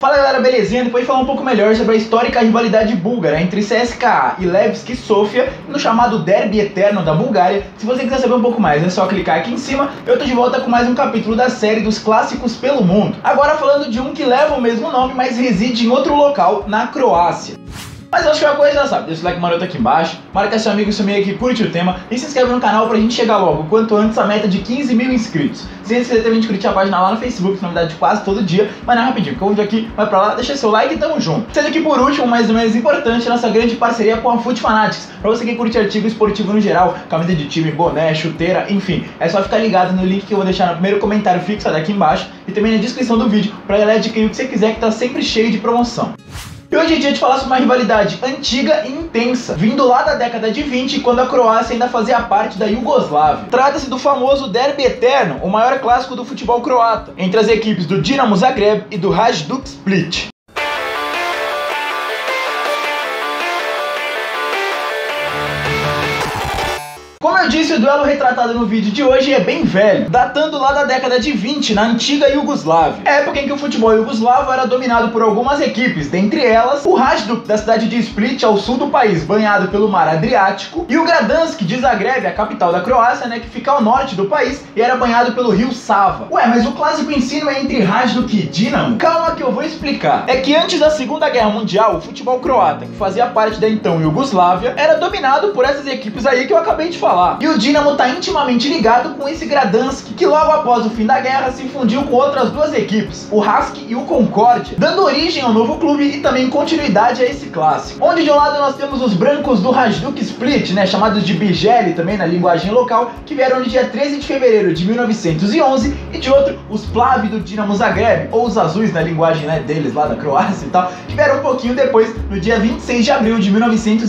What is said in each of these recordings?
Fala galera, belezinha? Depois de falar um pouco melhor sobre a histórica rivalidade búlgara entre CSKA e Levski Sofia no chamado Derby Eterno da Bulgária, se você quiser saber um pouco mais é só clicar aqui em cima. Eu tô de volta com mais um capítulo da série dos clássicos pelo mundo. Agora falando de um que leva o mesmo nome, mas reside em outro local, na Croácia. Mas acho que uma coisa já sabe, deixa o like maroto aqui embaixo, marca seu amigo e sua amiga que curte o tema e se inscreve no canal pra gente chegar logo, quanto antes, a meta de 15 mil inscritos. Se inscrever também de curtir a página lá no Facebook, novidade quase todo dia, mas não é rapidinho, porque o vídeo aqui vai pra lá, deixa seu like e tamo junto. Sendo aqui por último, mas não menos importante, nossa grande parceria com a Foot Fanatics, pra você que curte artigo esportivo no geral, camisa de time, boné, chuteira, enfim, é só ficar ligado no link que eu vou deixar no primeiro comentário fixado aqui embaixo e também na descrição do vídeo, pra galera adquirir o que você quiser que tá sempre cheio de promoção. E hoje é dia de falar sobre uma rivalidade antiga e intensa, vindo lá da década de 20, quando a Croácia ainda fazia parte da Iugoslávia. Trata-se do famoso Derby Eterno, o maior clássico do futebol croata, entre as equipes do Dinamo Zagreb e do Hajduk Split. Como eu disse, o duelo retratado no vídeo de hoje é bem velho, datando lá da década de 20, na antiga Iugoslávia, época em que o futebol iugoslavo era dominado por algumas equipes, dentre elas o Hajduk, da cidade de Split, ao sul do país, banhado pelo mar Adriático, e o Gdansk, de Zagreb, a capital da Croácia, né, que fica ao norte do país e era banhado pelo rio Sava. Ué, mas o clássico em si não é entre Hajduk e Dinamo? Calma que eu vou explicar. É que antes da Segunda Guerra Mundial, o futebol croata, que fazia parte da então Iugoslávia, era dominado por essas equipes aí que eu acabei de falar. E o Dinamo está intimamente ligado com esse Gdansk, que logo após o fim da guerra se fundiu com outras duas equipes, o Rask e o Concórdia, dando origem ao novo clube e também continuidade a esse clássico. Onde de um lado nós temos os brancos do Hajduk Split, né, chamados de Bijeli também na linguagem local, que vieram no dia 13 de fevereiro de 1911, e de outro, os Plavi do Dinamo Zagreb, ou os azuis na linguagem, né, deles lá da Croácia e tal, que vieram um pouquinho depois, no dia 26 de abril de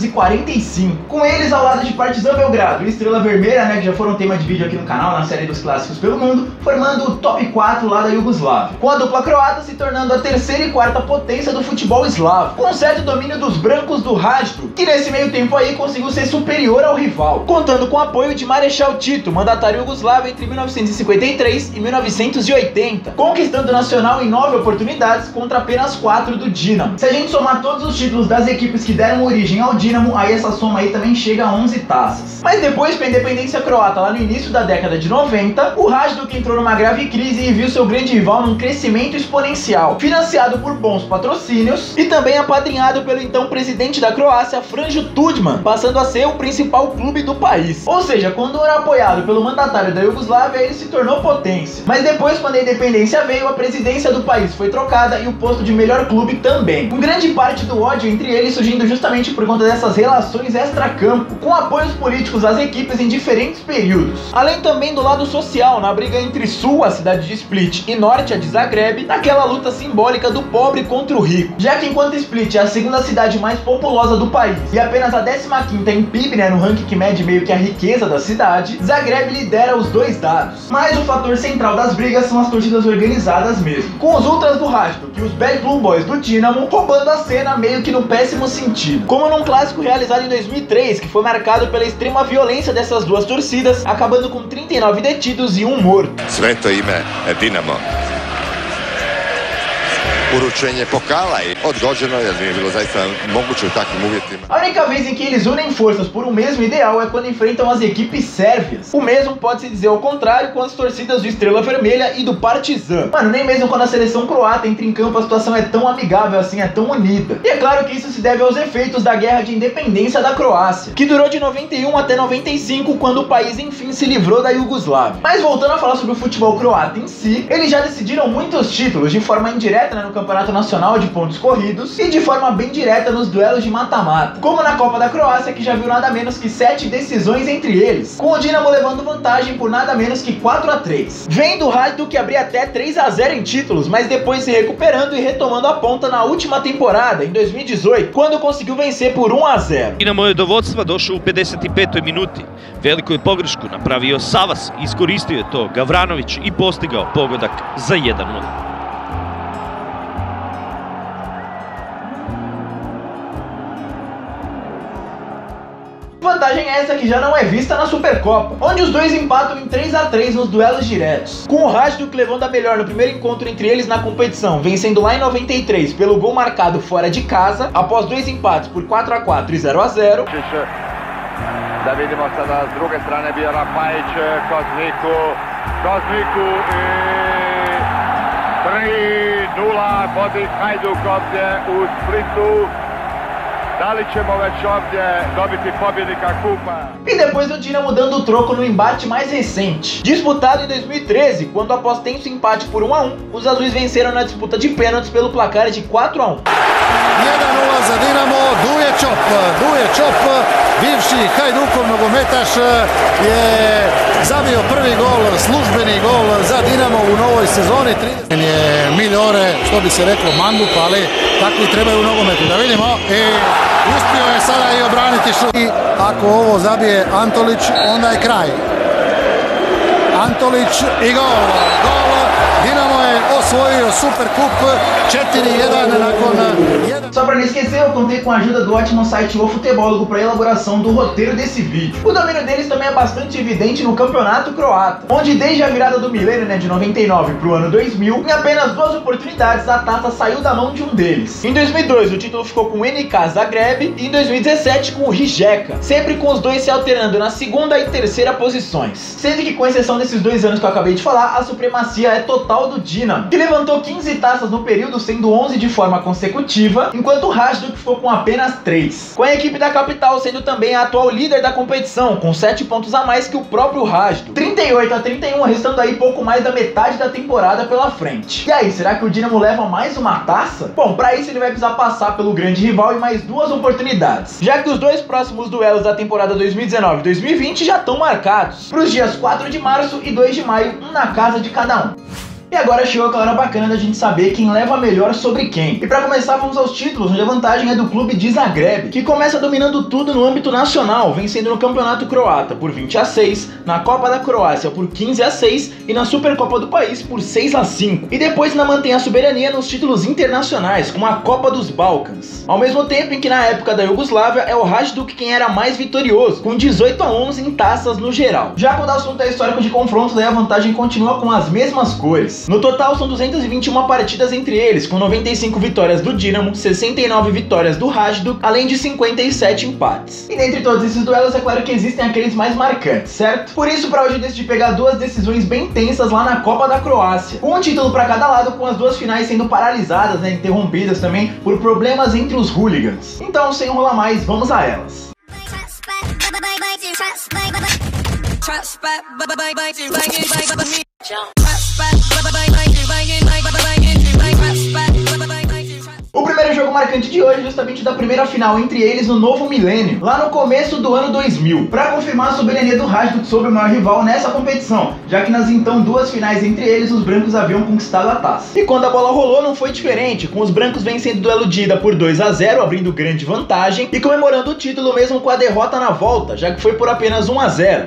1945. Com eles ao lado de Partizan Belgrado e Estrela Vermelha, né, que já foram tema de vídeo aqui no canal, na série dos clássicos pelo mundo, formando o top 4 lá da Iugoslávia, com a dupla croata se tornando a terceira e quarta potência do futebol eslavo, com um certo domínio dos brancos do Hajduk, que nesse meio tempo aí conseguiu ser superior ao rival, contando com o apoio de Marechal Tito, mandatário iugoslavo entre 1953 e 1980, conquistando o nacional em 9 oportunidades contra apenas 4 do Dinamo. Se a gente somar todos os títulos das equipes que deram origem ao Dinamo, aí essa soma aí também chega a 11 taças. Mas depois, com a independência croata lá no início da década de 90, o Hajduk entrou numa grave crise e viu seu grande rival num crescimento exponencial, financiado por bons patrocínios e também apadrinhado pelo então presidente da Croácia, Franjo Tudjman, passando a ser o principal clube do país. Ou seja, quando era apoiado pelo mandatário da Iugoslávia, ele se tornou potência. Mas depois, quando a independência veio, a presidência do país foi trocada e o posto de melhor clube também, com grande parte do ódio entre eles surgindo justamente por conta dessas relações extra-campo, com apoios políticos às equipes em diferentes períodos. Além também do lado social, na briga entre sul, a cidade de Split, e norte, a de Zagreb, naquela luta simbólica do pobre contra o rico. Já que enquanto Split é a segunda cidade mais populosa do país e apenas a 15ª em PIB, né, no ranking que mede meio que a riqueza da cidade, Zagreb lidera os dois dados. Mas o fator central das brigas são as torcidas organizadas mesmo, com os ultras do Hajduk e os Bad Blue Boys do Dinamo roubando a cena meio que no péssimo sentido, como num clássico realizado em 2003, que foi marcado pela extrema violência dessas duas torcidas, acabando com 39 detidos e 1 morto. Sveto ime je Dinamo. Uručenje pokala je odgođeno jer nije bilo zaista moguće u takvim uvjetima. A única vez em que eles unem forças por um mesmo ideal é quando enfrentam as equipes sérvias. O mesmo pode-se dizer ao contrário com as torcidas do Estrela Vermelha e do Partizan. Mano, nem mesmo quando a seleção croata entra em campo a situação é tão amigável assim, é tão unida. E é claro que isso se deve aos efeitos da Guerra de Independência da Croácia, que durou de 91 até 95, quando o país enfim se livrou da Iugoslávia. Mas voltando a falar sobre o futebol croata em si, eles já decidiram muitos títulos de forma indireta, né, no Campeonato Nacional de pontos corridos e de forma bem direta nos duelos de mata-mata, como na Copa da Croácia, que já viu nada menos que 7 decisões entre eles, com o Dinamo levando vantagem por nada menos que 4-3. Vem do Hajduk abrir até 3-0 em títulos, mas depois se recuperando e retomando a ponta na última temporada, em 2018, quando conseguiu vencer por 1-0. Dinamo je do vodstva došao u 55. minuti. Veliku je pogrešku napravio Savas, iskoristio je to Gavranović i postigao pogodak za 1-0. Vantagem essa que já não é vista na Supercopa, onde os dois empatam em 3-3 nos duelos diretos, com o Hajduk levando a melhor no primeiro encontro entre eles na competição, vencendo lá em 93 pelo gol marcado fora de casa, após dois empates por 4-4 e 0-0. Da vidimo sada s druge strane bio Rapajić, Kozmiku i 3-0 vodi Hajduk ovdje u Splitu. Da li ćemo već ovdje dobiti pobjednika kupa? E depois o Dinamo dando o troco no embate mais recente, disputado em 2013, quando após tenso empate por 1-1, os azuis venceram na disputa de pênaltis pelo placar de 4-1. 1-0 za Dinamo, Duje Čop, bivši Hajdukov nogometaš je zabio prvi gol, službeni gol za Dinamo u novoj sezoni. Je Miljore, što bi se reklo mangup, ali takvi trebaju u nogometu. Da vidimo, i uspio je sada i obraniti šut. I ako ovo zabije Antolić, onda je kraj. Antolić i gol. Dinamo je osvojio Supercup 4-1 nakon 1. Só pra não esquecer, eu contei com a ajuda do ótimo site O Futebólogo para a elaboração do roteiro desse vídeo. O domínio deles também é bastante evidente no campeonato croata, onde desde a virada do milênio, de 99 pro ano 2000, em apenas 2 oportunidades a taça saiu da mão de um deles. Em 2002 o título ficou com o NK Zagreb e em 2017 com o Rijeka, sempre com os dois se alternando na segunda e terceira posições. Sendo que, com exceção desses 2 anos que eu acabei de falar, a supremacia é total do Dinamo, que levantou 15 taças no período, sendo 11 de forma consecutiva, enquanto o Hajduk ficou com apenas 3. Com a equipe da capital sendo também a atual líder da competição, com 7 pontos a mais que o próprio Hajduk. 38-31, restando aí pouco mais da metade da temporada pela frente. E aí, será que o Dinamo leva mais uma taça? Bom, pra isso ele vai precisar passar pelo grande rival em mais 2 oportunidades, já que os 2 próximos duelos da temporada 2019-2020 já estão marcados, para os dias 4 de março e 2 de maio, um na casa de cada um. E agora chegou aquela hora bacana da gente saber quem leva melhor sobre quem. E pra começar, vamos aos títulos, onde a vantagem é do clube de Zagreb, que começa dominando tudo no âmbito nacional, vencendo no Campeonato Croata por 20-6, na Copa da Croácia por 15-6 e na Supercopa do país por 6-5. E depois ainda mantém a soberania nos títulos internacionais, como a Copa dos Balcãs. Ao mesmo tempo em que na época da Iugoslávia é o Hajduk quem era mais vitorioso, com 18-11 em taças no geral. Já quando o assunto é histórico de confrontos, daí a vantagem continua com as mesmas cores. No total são 221 partidas entre eles, com 95 vitórias do Dinamo, 69 vitórias do Hajduk, além de 57 empates. E dentre todos esses duelos, é claro que existem aqueles mais marcantes, certo? Por isso, pra hoje eu decidi pegar 2 decisões bem tensas lá na Copa da Croácia, com um título pra cada lado, com as 2 finais sendo paralisadas, interrompidas também por problemas entre os hooligans. Então, sem enrolar mais, vamos a elas. O primeiro jogo marcante de hoje é justamente da primeira final entre eles no novo milênio, lá no começo do ano 2000, para confirmar a soberania do Hajduk sobre o maior rival nessa competição, já que nas então 2 finais entre eles os brancos haviam conquistado a taça. E quando a bola rolou não foi diferente, com os brancos vencendo o duelo de ida por 2-0, abrindo grande vantagem e comemorando o título mesmo com a derrota na volta, já que foi por apenas 1-0.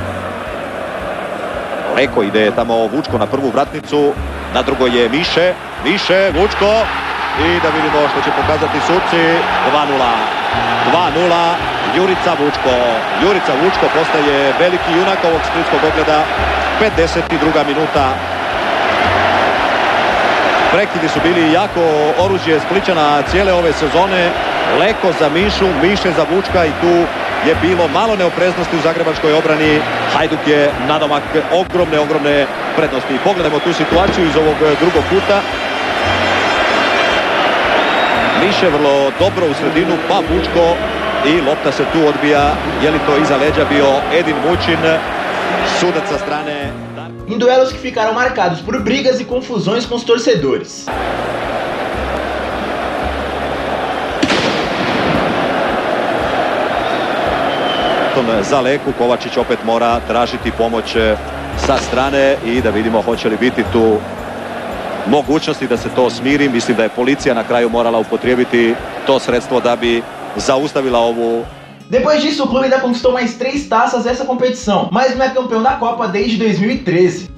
Leko ide tamo Vučko na prvu vratnicu, na drugoj je Miše, Vučko i da vidimo što će pokazati suci. 2-0, Jurica Vučko postaje veliki junak ovog splitskog ogleda. 52. minuta. Prekidi su bili jako oružje Splićana cijele ove sezone. Leko za Mišu, Miše za Vučka i tu je bilo malo neopreznosti u zagrebačkoj obrani. Hajduk je nadomak ogromne prednosti. Pogledajmo tu situaciju iz ovog drugog kuta. Miše vrlo dobro u sredinu, pa Vučko i lopta se tu odbija. Je li to iza leđa bio Edin Mučin, sudac sa strane. Em duelos que ficaram marcados por brigas e confusões com os torcedores. Za Leku, Kovačić opet mora tražiti pomoć sa strane i da vidimo hoće li biti tu mogućnosti da se to smiri. Mislim da je policija na kraju morala upotrijebiti to sredstvo da bi zaustavila ovu. Depois disso, o clube ainda conquistou mais 3 taças dessa competição, mas não é campeão da Copa desde 2013.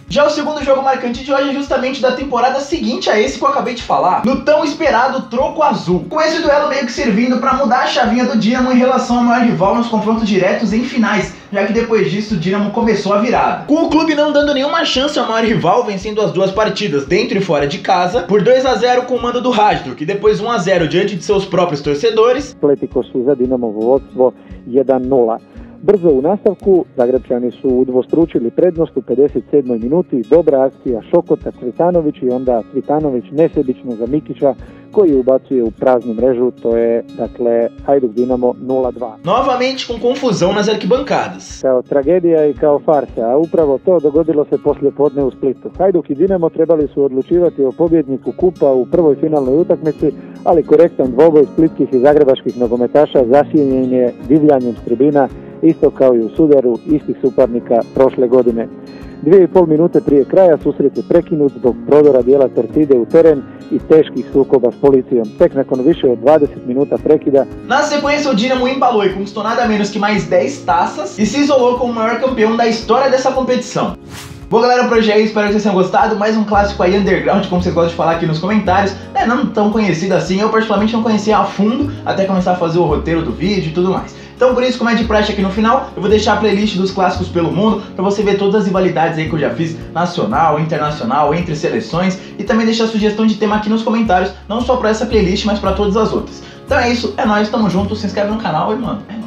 Já o segundo jogo marcante de hoje é justamente da temporada seguinte a esse que eu acabei de falar, no tão esperado troco azul. Com esse duelo meio que servindo para mudar a chavinha do Dinamo em relação ao maior rival nos confrontos diretos em finais, já que depois disso o Dinamo começou a virada. Com o clube não dando nenhuma chance ao maior rival, vencendo as duas partidas dentro e fora de casa, por 2-0 com o mando do Hajduk, e depois 1-0 diante de seus próprios torcedores. Atletico su za Dinamovo vodstvo 1-0. Brzo u nastavku Zagrebčani su udvostručili prednost u 57. minuti, dobra akcija Šokota, Cvitanović i onda Cvitanović nesebično za Mikića koji ubacuje u praznu mrežu, to je dakle Hajduk Dinamo 0-2. Novamente com confusão nas arquibancadas. Kao tragedija i kao farsa, a upravo to dogodilo se poslije podne u Splitu. Hajduk i Dinamo trebali su odlučivati o pobjedniku kupa u prvoj finalnoj utakmici, ali korektan dvoboj splitskih i zagrebačkih nogometaša zasjenjen je divljanjem s tribina, isto kao i u sudaru istih suparnika prošle godine. 2,5 minute prije kraja susret je prekinut zbog prodora dijela Torcide u teren e teških sukoba s policijom. Tek nakon više od 20 minuta prekida. Na sequência, o Dinamo embalou e conquistou nada menos que mais 10 taças e se isolou como o maior campeão da história dessa competição. Bom, galera, por hoje é isso, espero que vocês tenham gostado. Mais um clássico aí underground, como vocês gostam de falar aqui nos comentários. Não tão conhecido assim, eu particularmente não conhecia a fundo, até começar a fazer o roteiro do vídeo e tudo mais. Então por isso, como é de praxe aqui no final, eu vou deixar a playlist dos clássicos pelo mundo, pra você ver todas as rivalidades aí que eu já fiz, nacional, internacional, entre seleções, e também deixar a sugestão de tema aqui nos comentários, não só pra essa playlist, mas pra todas as outras. Então é isso, é nóis, tamo junto, se inscreve no canal e, mano,